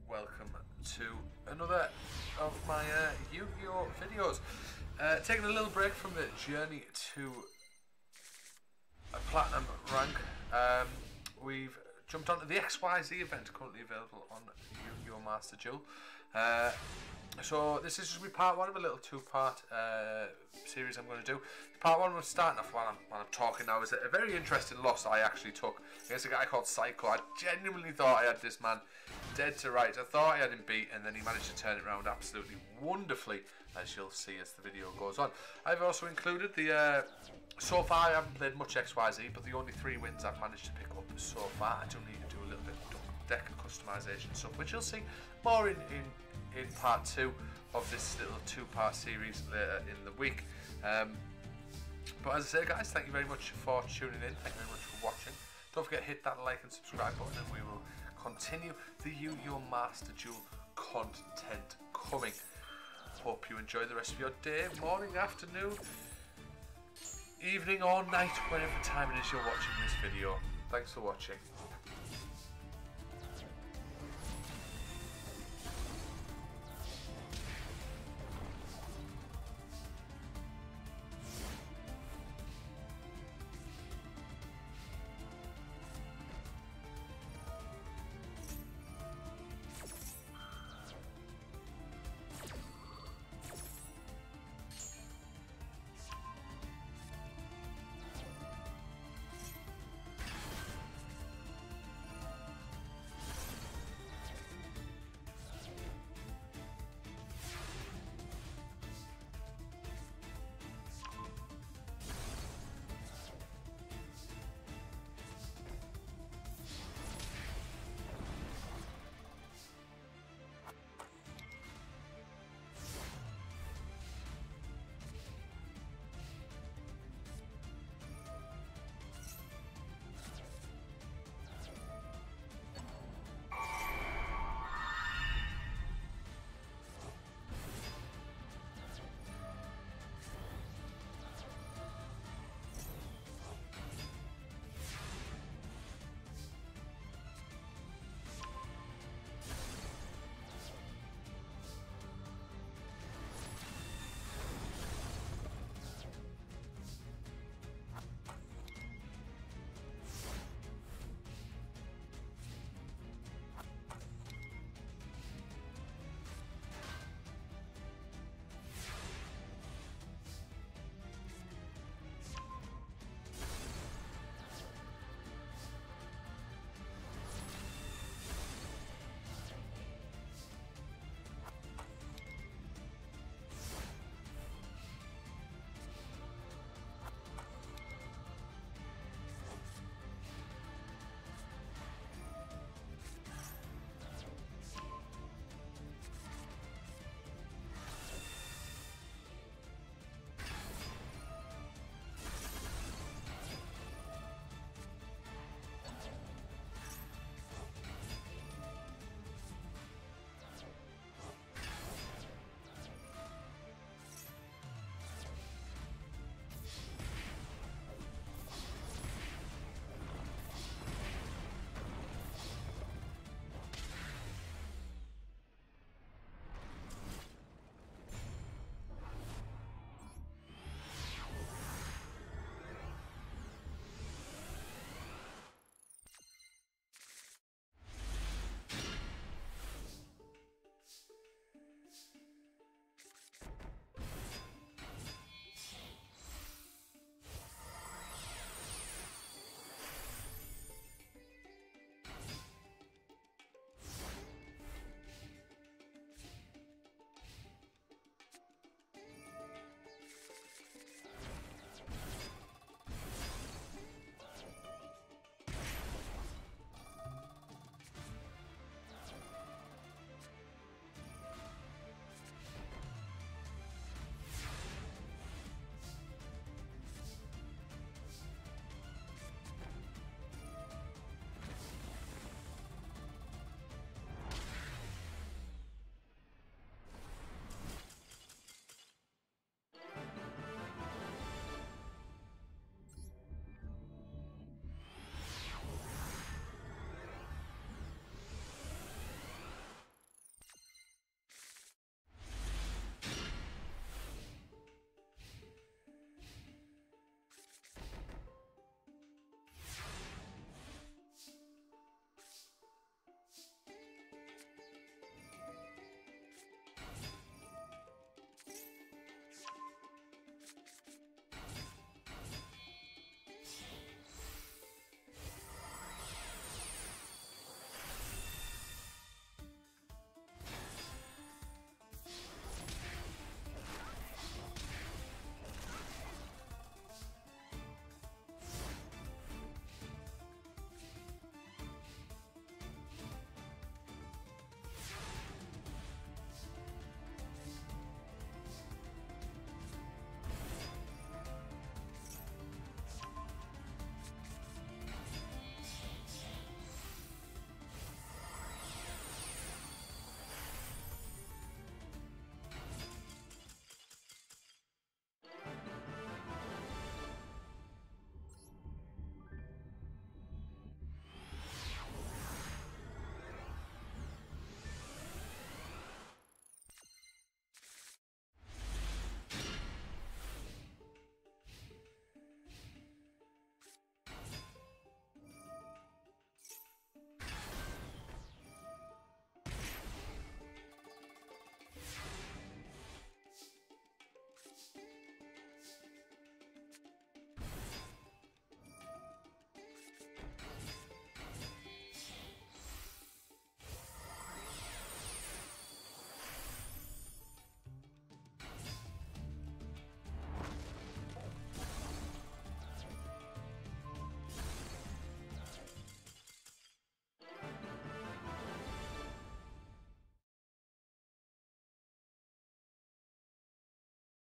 welcome to another of my Yu-Gi-Oh videos. Taking a little break from the journey to a platinum rank. We've jumped onto the XYZ event currently available on Yu-Gi-Oh Master Duel. So this is just part one of a little two-part series I'm going to do. Part one, we're starting off while I'm talking now, is a very interesting loss I actually took against a guy called Psycho. I genuinely thought I had this man dead to rights. I thought I had him beat, and then he managed to turn it around absolutely wonderfully, as you'll see as the video goes on. I've also included the so far I haven't played much XYZ, but the only 3 wins I've managed to pick up so far. I do need to do a little bit of deck customization stuff, which you'll see more in part 2 of this little 2-part series later in the week. But as I say, guys, thank you very much for tuning in. Thank you very much for watching. Don't forget to hit that like and subscribe button, and we will continue the Yu-Gi-Oh Master Duel content coming. Hope you enjoy the rest of your day, morning, afternoon, evening or night, whatever time it is you're watching this video. Thanks for watching.